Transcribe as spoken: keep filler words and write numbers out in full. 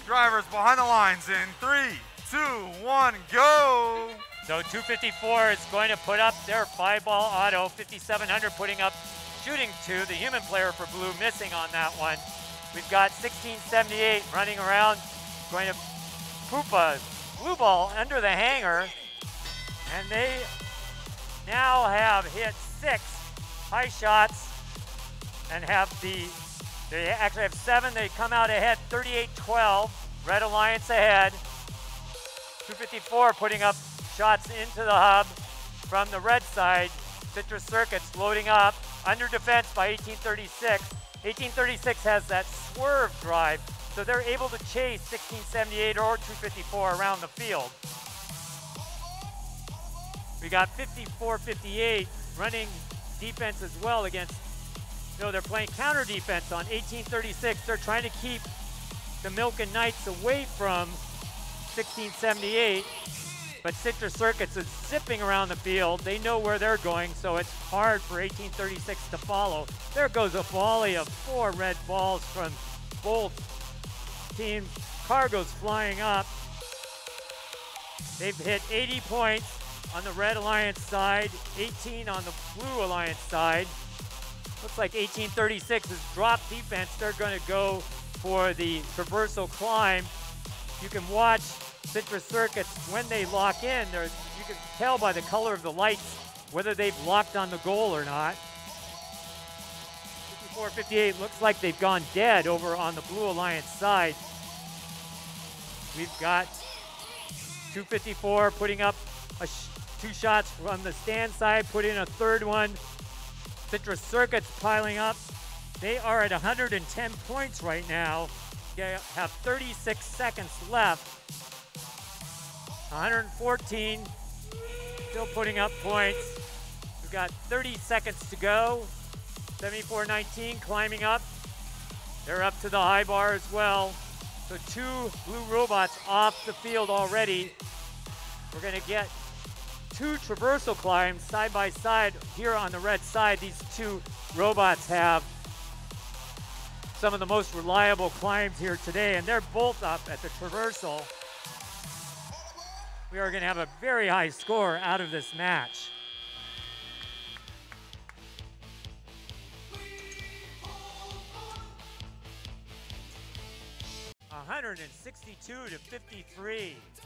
Drivers behind the lines in three, two, one, go! So two fifty-four is going to put up their five-ball auto. fifty-seven hundred putting up shooting two. The human player for blue missing on that one. We've got sixteen seventy-eight running around, going to poop a blue ball under the hanger. And they now have hit six high shots and have the, they actually have seven. They come out ahead thirty-eight twelve. Red Alliance ahead. two fifty-four putting up shots into the hub from the red side. Citrus Circuits loading up. Under defense by eighteen thirty-six. eighteen thirty-six has that swerve drive, so they're able to chase sixteen seventy-eight or two fifty-four around the field. We got fifty-four fifty-eight running defense as well against, no, they're playing counter defense on eighteen thirty-six. They're trying to keep the Milken Knights away from sixteen seventy-eight, but Citrus Circuits is zipping around the field. They know where they're going, so it's hard for eighteen thirty-six to follow. There goes a volley of four red balls from both teams. Cargo's flying up. They've hit eighty points on the Red Alliance side, eighteen on the Blue Alliance side. Looks like eighteen thirty-six has dropped defense. They're going to go for the traversal climb. You can watch Citrus Circuits when they lock in. There's, you can tell by the color of the lights whether they've locked on the goal or not. fifty-four fifty-eight looks like they've gone dead over on the Blue Alliance side. We've got two fifty-four putting up a sh two shots from the stand side, put in a third one. Citrus Circuits piling up. They are at one hundred ten points right now. They have thirty-six seconds left. one hundred fourteen, still putting up points. We've got thirty seconds to go. seventy-four nineteen climbing up. They're up to the high bar as well. So two blue robots off the field already. We're gonna get two traversal climbs side by side here on the red side. These two robots have some of the most reliable climbs here today, and they're both up at the traversal. We are going to have a very high score out of this match. one hundred sixty-two to fifty-three.